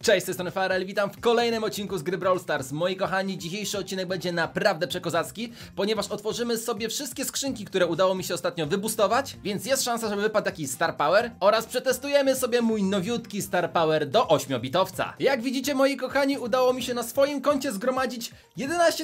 Cześć, z tej strony Farel, witam w kolejnym odcinku z gry Brawl Stars. Moi kochani, dzisiejszy odcinek będzie naprawdę przekozacki, ponieważ otworzymy sobie wszystkie skrzynki, które udało mi się ostatnio wybustować, więc jest szansa, żeby wypadł taki Star Power oraz przetestujemy sobie mój nowiutki Star Power do 8-bitowca. Jak widzicie, moi kochani, udało mi się na swoim koncie zgromadzić 11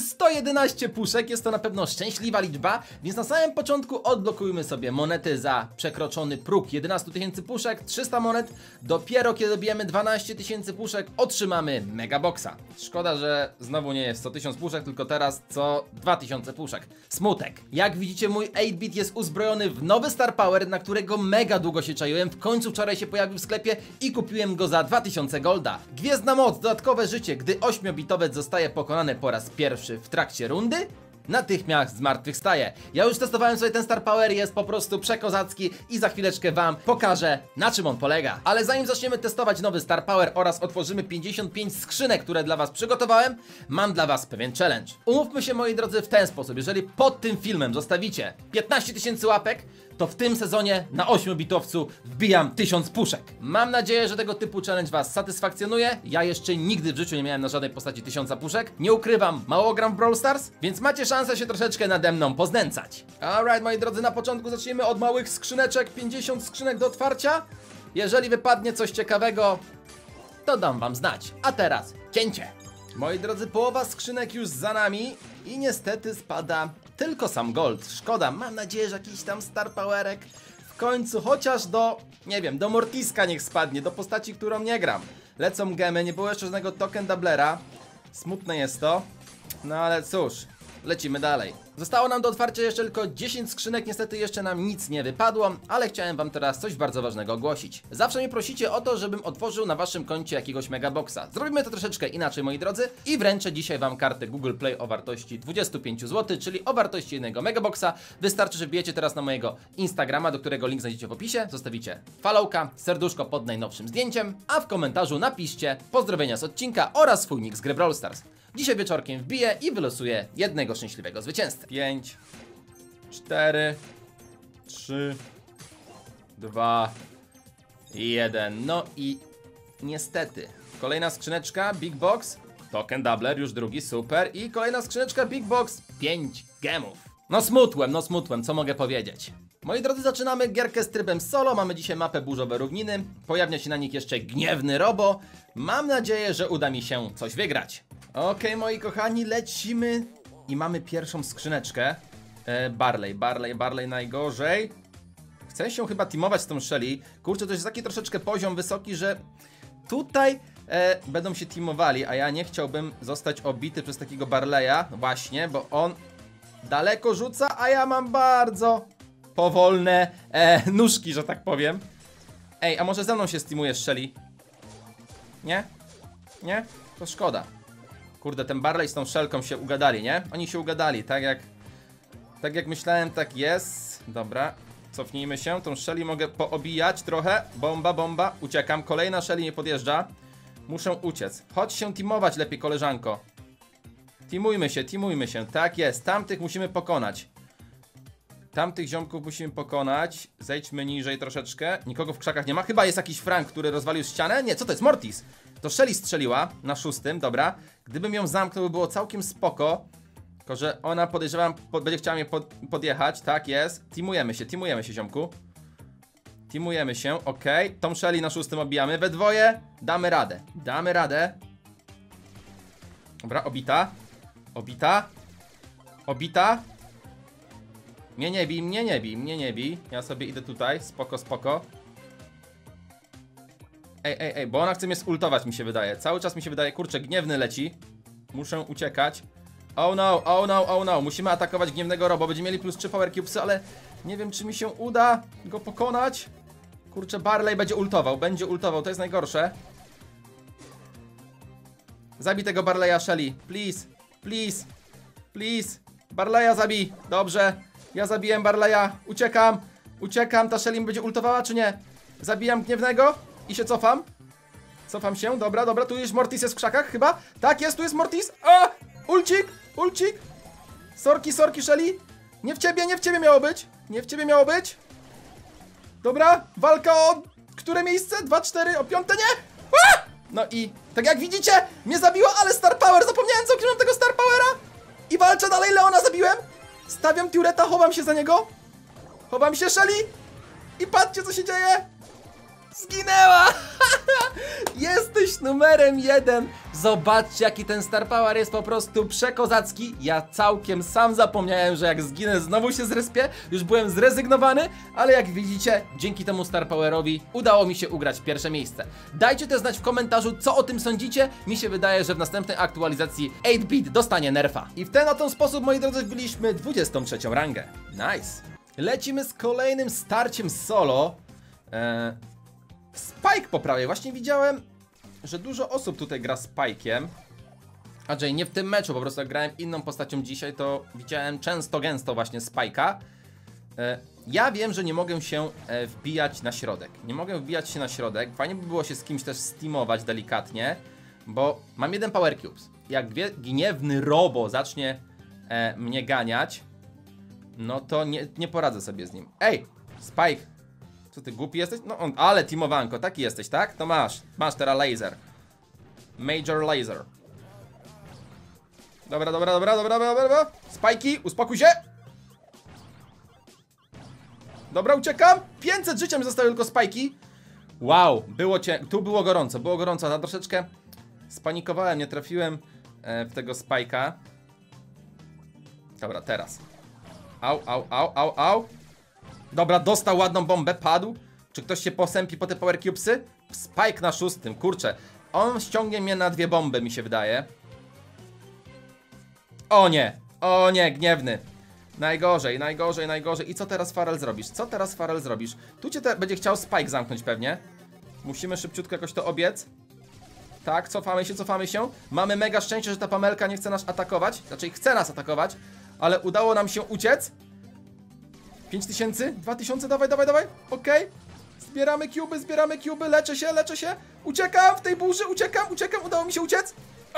111 puszek, jest to na pewno szczęśliwa liczba, więc na samym początku odblokujmy sobie monety za przekroczony próg 11 000 puszek, 300 monet, dopiero kiedy dobijemy 12 000 puszek otrzymamy Megaboxa. Szkoda, że znowu nie jest 100 000 puszek, tylko teraz co 2000 puszek. Smutek. Jak widzicie, mój 8-bit jest uzbrojony w nowy Star Power, na którego mega długo się czaiłem. W końcu wczoraj się pojawił w sklepie i kupiłem go za 2000 golda. Gwiezdna moc, dodatkowe życie, gdy 8-bitowiec zostaje pokonany po raz pierwszy w trakcie rundy, natychmiast zmartwychwstaje. Ja już testowałem sobie ten Star Power, jest po prostu przekozacki i za chwileczkę wam pokażę, na czym on polega. Ale zanim zaczniemy testować nowy Star Power oraz otworzymy 55 skrzynek, które dla was przygotowałem, mam dla was pewien challenge. Umówmy się, moi drodzy, w ten sposób: jeżeli pod tym filmem zostawicie 15 000 łapek, to w tym sezonie na 8-bitowcu wbijam 1000 puszek. Mam nadzieję, że tego typu challenge was satysfakcjonuje. Ja jeszcze nigdy w życiu nie miałem na żadnej postaci 1000 puszek. Nie ukrywam, mało gram w Brawl Stars, więc macie szansę się troszeczkę nade mną poznęcać. Alright, moi drodzy, na początku zacznijmy od małych skrzyneczek. 50 skrzynek do otwarcia. Jeżeli wypadnie coś ciekawego, to dam wam znać. A teraz cięcie. Moi drodzy, połowa skrzynek już za nami i niestety spada tylko sam gold. Szkoda, mam nadzieję, że jakiś tam Star Powerek w końcu, chociaż do, nie wiem, do Mortiska niech spadnie, do postaci, którą nie gram. Lecą gemy, nie było jeszcze żadnego token doublera. Smutne jest to, no ale cóż, lecimy dalej. Zostało nam do otwarcia jeszcze tylko 10 skrzynek, niestety jeszcze nam nic nie wypadło, ale chciałem wam teraz coś bardzo ważnego ogłosić. Zawsze mnie prosicie o to, żebym otworzył na waszym koncie jakiegoś Megaboxa. Zrobimy to troszeczkę inaczej, moi drodzy, i wręczę dzisiaj wam kartę Google Play o wartości 25 zł, czyli o wartości jednego Megaboxa. Wystarczy, że wbijecie teraz na mojego Instagrama, do którego link znajdziecie w opisie, zostawicie followka, serduszko pod najnowszym zdjęciem, a w komentarzu napiszcie pozdrowienia z odcinka oraz swój nick z gry Brawl Stars. Dzisiaj wieczorkiem wbiję i wylosuję jednego szczęśliwego zwycięzcę. 5, 4, 3, 2, 1. No i niestety kolejna skrzyneczka Big Box, token doubler, już drugi, super. I kolejna skrzyneczka Big Box, 5 gemów. No smutłem, co mogę powiedzieć. Moi drodzy, zaczynamy gierkę z trybem solo. Mamy dzisiaj mapę Burzowe Równiny. Pojawia się na nich jeszcze Gniewny Robo. Mam nadzieję, że uda mi się coś wygrać. Okej, moi kochani, lecimy i mamy pierwszą skrzyneczkę. Barley najgorzej. Chcę się chyba teamować z tą Shelly. Kurczę, to jest taki troszeczkę poziom wysoki, że tutaj będą się teamowali, a ja nie chciałbym zostać obity przez takiego Barleya. Właśnie, bo on daleko rzuca, a ja mam bardzo powolne nóżki, że tak powiem. Ej, a może ze mną się steamujesz, Shelly? Nie? Nie? To szkoda. Kurde, ten Barley z tą Shelką się ugadali, nie? Oni się ugadali, tak jak myślałem, tak jest. Dobra, cofnijmy się. Tą Shelly mogę poobijać trochę. Bomba, uciekam. Kolejna Shelly nie podjeżdża. Muszę uciec. Chodź się teamować lepiej, koleżanko. Teamujmy się, tak jest. Tamtych musimy pokonać. Tamtych ziomków musimy pokonać. Zejdźmy niżej troszeczkę. Nikogo w krzakach nie ma. Chyba jest jakiś Frank, który rozwalił ścianę. Nie, co to jest? Mortis. To Shelly strzeliła na 6, dobra. Gdybym ją zamknął, by było całkiem spoko. Tylko że ona, podejrzewam, będzie chciała mnie podjechać. Tak jest. Teamujemy się, ziomku. Teamujemy się, okej. Tą Shelly na 6 obijamy. We dwoje damy radę. Dobra, obita. Mnie nie bij. Ja sobie idę tutaj, spoko. Ej, bo ona chce mnie zultować, mi się wydaje. Cały czas mi się wydaje, kurczę, gniewny leci. Muszę uciekać. Oh no. Musimy atakować gniewnego Robo. Będziemy mieli plus 3 power cubesy, ale nie wiem, czy mi się uda go pokonać. Kurczę, Barley będzie ultował, to jest najgorsze. Zabij tego Barleya, Shelly. Please. Barleya zabij. Dobrze. Ja zabiłem Barleya. Uciekam. Ta Shelly będzie ultowała, czy nie? Zabijam gniewnego i się cofam. Cofam się, dobra. Tu jest Mortis, jest w krzakach chyba. Tak jest, tu jest Mortis. A! Ulcik. Sorki, Shelly. Nie w ciebie miało być. Dobra, walka o które miejsce? 2, 4, o 5, nie? A! No i tak jak widzicie, mnie zabiło, ale Star Power, zapomniałem całkiem tego Star Powera. I walczę dalej, Leona zabiłem. Stawiam tureta, chowam się za niego. Chowam się, Shelly. I patrzcie, co się dzieje. Zginęła! Jesteś numerem 1. Zobaczcie, jaki ten Star Power jest po prostu przekozacki. Ja całkiem sam zapomniałem, że jak zginę, znowu się zrespię. Już byłem zrezygnowany, ale jak widzicie, dzięki temu Star Powerowi udało mi się ugrać pierwsze miejsce. Dajcie też znać w komentarzu, co o tym sądzicie. Mi się wydaje, że w następnej aktualizacji 8-bit dostanie nerfa. I w ten oto sposób, moi drodzy, wbiliśmy 23 rangę. Nice. Lecimy z kolejnym starciem solo. Spike po prawej. Właśnie widziałem, że dużo osób tutaj gra Spike'iem. Andrzej, nie w tym meczu, po prostu jak grałem inną postacią dzisiaj, to widziałem gęsto właśnie Spike'a. Ja wiem, że nie mogę się wbijać na środek. Nie mogę wbijać się na środek. Fajnie by było się z kimś też steamować delikatnie, bo mam jeden Power Cubes. Jak gniewny robo zacznie mnie ganiać, no to nie poradzę sobie z nim. Ej, Spike! Co ty, głupi jesteś? No on, ale teamowanko, taki jesteś, tak? To masz teraz laser. Major laser. Dobra. Spajki, uspokój się. Dobra, uciekam. 500 życia mi zostały tylko spajki. Wow, tu było gorąco, a troszeczkę spanikowałem, nie trafiłem w tego spajka. Dobra, teraz. Au. Dobra, dostał ładną bombę, padł. Czy ktoś się posępi po te Power Cubesy? Spike na 6, kurczę. On ściągnie mnie na 2 bomby, mi się wydaje. O nie, gniewny. Najgorzej. I co teraz, Farel, zrobisz? Tu cię będzie chciał Spike zamknąć pewnie. Musimy szybciutko jakoś to obiec. Tak, cofamy się. Mamy mega szczęście, że ta Pamelka nie chce nas atakować. Znaczy chce nas atakować, ale udało nam się uciec. 5000, 2000, dawaj. Okej. Zbieramy cuby, leczę się. Uciekam w tej burzy, uciekam, udało mi się uciec.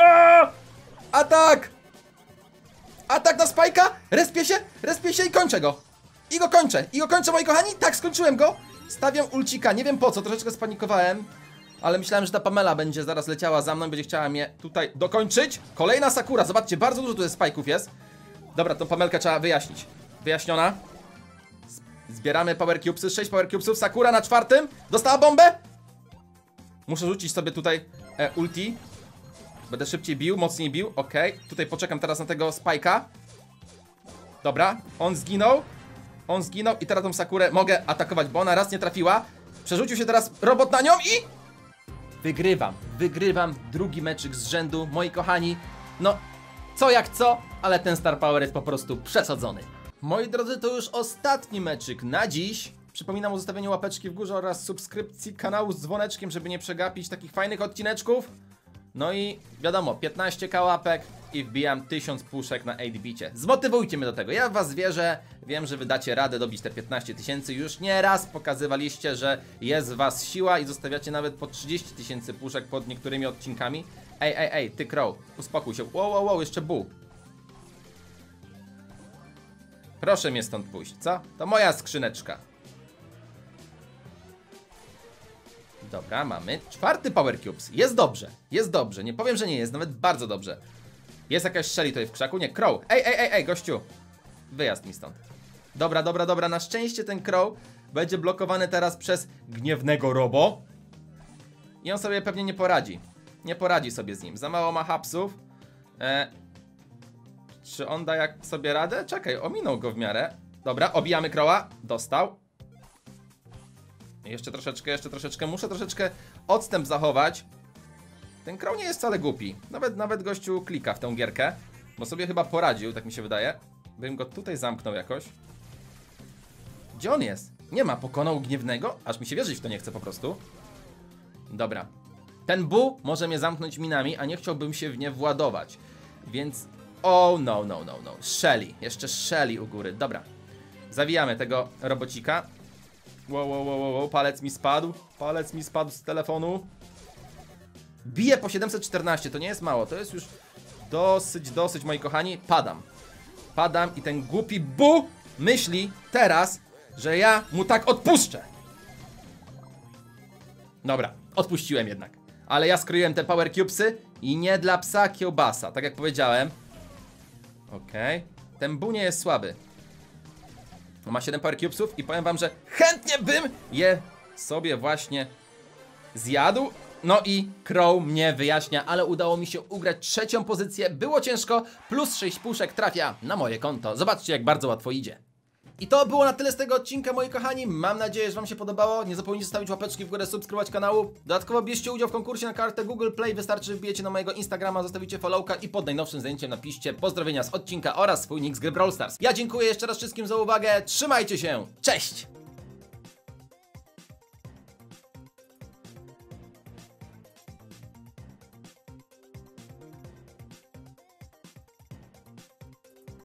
Atak na Spike'a, respię się i kończę go. I go kończę, moi kochani. Tak, skończyłem go. Stawiam ulcika, nie wiem po co, troszeczkę spanikowałem. Ale myślałem, że ta Pamela będzie zaraz leciała za mną, będzie chciała mnie tutaj dokończyć. Kolejna Sakura, zobaczcie, bardzo dużo tu jest Spike'ów jest. Dobra, tą Pamelkę trzeba wyjaśnić. Wyjaśniona. Zbieramy Power Cubesy, 6 Power Cubesów. Sakura na 4. Dostała bombę. Muszę rzucić sobie tutaj ulti. Będę szybciej bił, mocniej bił. Okej, tutaj poczekam teraz na tego Spike'a. Dobra, on zginął i teraz tą Sakurę mogę atakować, bo ona raz nie trafiła. Przerzucił się teraz robot na nią i... Wygrywam drugi meczyk z rzędu, moi kochani. No, co jak co, ale ten Star Power jest po prostu przesadzony. Moi drodzy, to już ostatni meczyk na dziś. Przypominam o zostawieniu łapeczki w górze oraz subskrypcji kanału z dzwoneczkiem, żeby nie przegapić takich fajnych odcineczków. No i wiadomo, 15k łapek i wbijam 1000 puszek na 8-bicie. Zmotywujcie mnie do tego, ja w was wierzę. Wiem, że wy dacie radę dobić te 15 000. Już nieraz pokazywaliście, że jest w was siła i zostawiacie nawet po 30 000 puszek pod niektórymi odcinkami. Ej, ty Crow, uspokój się. Wow, jeszcze bull. Proszę mnie stąd pójść, co? To moja skrzyneczka. Dobra, mamy 4 Power Cubes. Jest dobrze, nie powiem, że nie jest, nawet bardzo dobrze. Jest jakaś Shelly tutaj w krzaku? Nie, Crow. Ej, gościu. Wyjazd mi stąd. Dobra, na szczęście ten Crow będzie blokowany teraz przez gniewnego robo. I on sobie pewnie nie poradzi. Nie poradzi sobie z nim, za mało ma hapsów. Czy on da jak sobie radę? Czekaj, ominął go w miarę. Dobra, obijamy Crowa. Dostał. Jeszcze troszeczkę. Muszę troszeczkę odstęp zachować. Ten Crow nie jest wcale głupi. Nawet gościu klika w tę gierkę. Bo sobie chyba poradził, tak mi się wydaje. Bym go tutaj zamknął jakoś. Gdzie on jest? Nie ma, pokonał gniewnego? Aż mi się wierzyć w to nie chce po prostu. Dobra. Ten Bu może mnie zamknąć minami, a nie chciałbym się w nie władować. Więc... Oh, no. Shelly. Jeszcze Shelly u góry. Dobra. Zawijamy tego robocika. Wow. Palec mi spadł z telefonu. Bije po 714. To nie jest mało. To jest już dosyć, moi kochani. Padam i ten głupi Bu myśli teraz, że ja mu tak odpuszczę. Dobra. Odpuściłem jednak. Ale ja skroiłem te power cubesy i nie dla psa kiełbasa, tak jak powiedziałem. Okej. Ten Bu nie jest słaby. Ma 7 power cubesów i powiem wam, że chętnie bym je sobie właśnie zjadł. No i Crow mnie wyjaśnia, ale udało mi się ugrać trzecią pozycję. Było ciężko, plus 6 puszek trafia na moje konto. Zobaczcie, jak bardzo łatwo idzie. I to było na tyle z tego odcinka, moi kochani. Mam nadzieję, że wam się podobało. Nie zapomnijcie zostawić łapeczki w górę, subskrybować kanału. Dodatkowo bierzcie udział w konkursie na kartę Google Play. Wystarczy, że wbijecie na mojego Instagrama, zostawicie followka i pod najnowszym zdjęciem napiszcie pozdrowienia z odcinka oraz swój nick z gry Brawl Stars. Ja dziękuję jeszcze raz wszystkim za uwagę. Trzymajcie się. Cześć!